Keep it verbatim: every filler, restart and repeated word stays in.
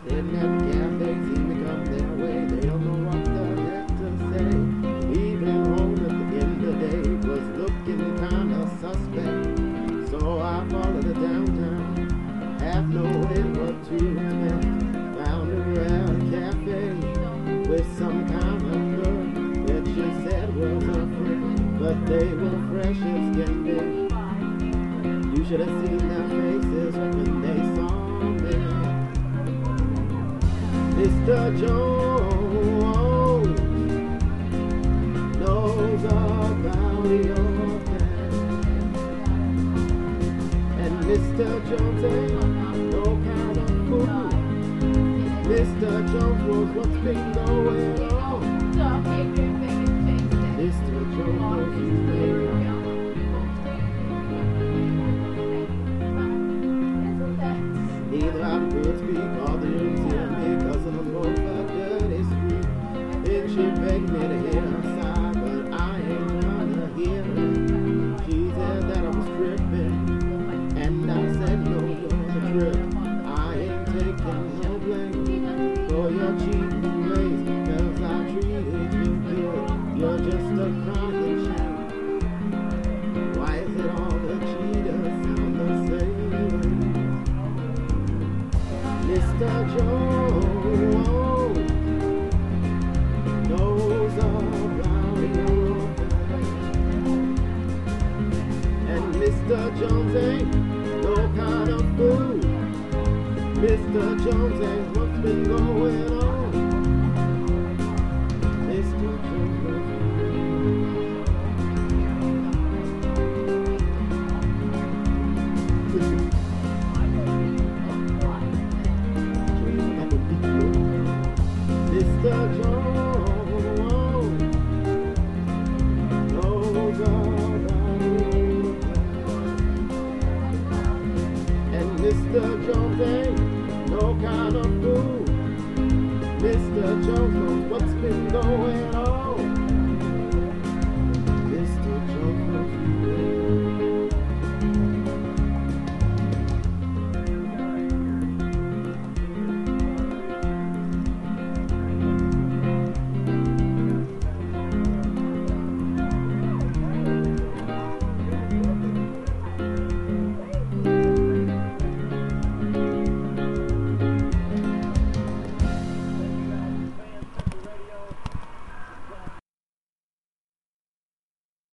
In that cafe, seem to come their way. They don't know what the heck to say. Even home at the end of the day was looking kinda suspect. So I followed her downtown, half knowing what to expect. Found her at a cafe with some kind of girl that she said was a friend, but they were fresh as can be. You should have seen their faces when they saw me. Mister Jones knows about your plan, and Mister Jones ain't no kind of fool. Mister Jones knows what's been going on. Mister Jones knows you made. Neither I'm good speak or the news hear me, cause I'm on a dirty street. Then she begged me to hear her side, but I ain't gonna hear it. She said that I was tripping, and I said no, you're the trip. I ain't taking no blame for your cheating ways, cause I treated you good. You're just a crying shame. Why is it all the cheaters sound the same? Mister Jones knows about your plan, and Mister Jones ain't no kind of fool. Mister Jones ain't what's been going on. Mister Jones knows Mister Jones knows about your plan, and Mister Jones ain't no kind of fool. Mister Jones knows what's been going